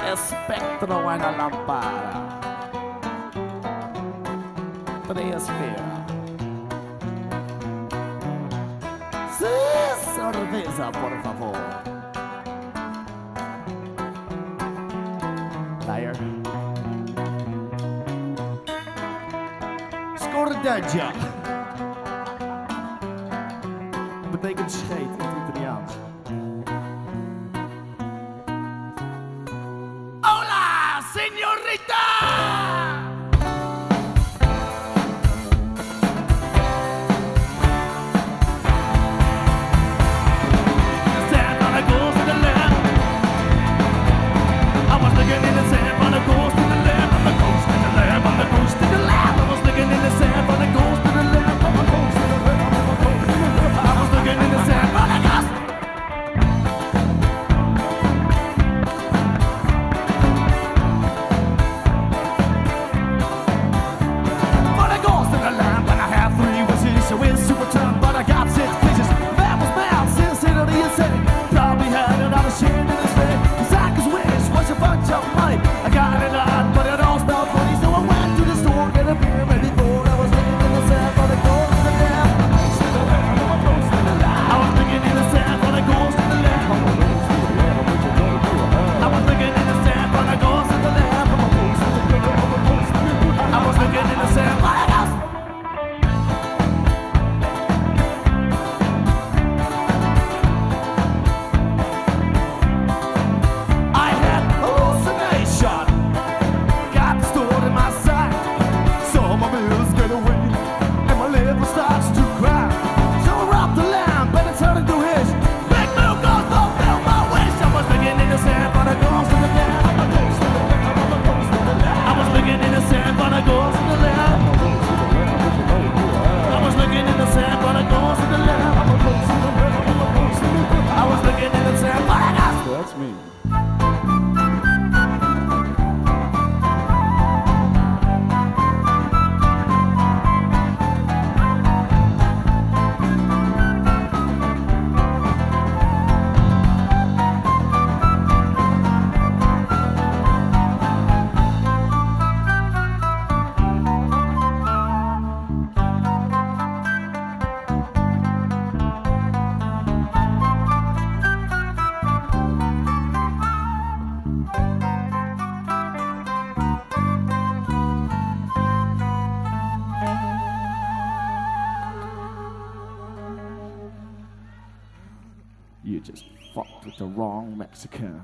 espectro en la lámpara. Respira. Sí, cerveza, por favor. Liar. Scordeggia. Betekent scheet in het Italiaans. Hola, señorita! You just fucked with the wrong Mexican.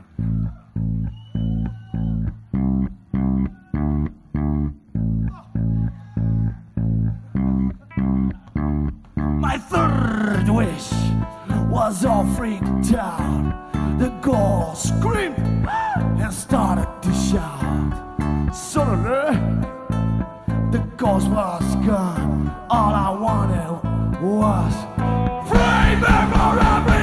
My third wish was all freaked out. The ghost screamed and started to shout. Suddenly, the ghost was gone. All I wanted was free me for every